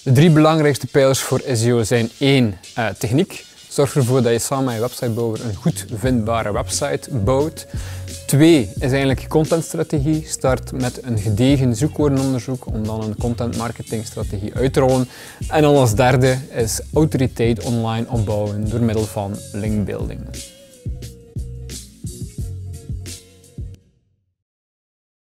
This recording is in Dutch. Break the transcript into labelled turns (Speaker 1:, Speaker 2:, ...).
Speaker 1: De 3 belangrijkste pijlers voor SEO zijn 1. Techniek. Zorg ervoor dat je samen met je websitebouwer een goed vindbare website bouwt. 2 is eigenlijk je contentstrategie. Start met een gedegen zoekwoordenonderzoek om dan een content marketingstrategie uit te rollen. En dan als derde is autoriteit online opbouwen door middel van linkbuilding.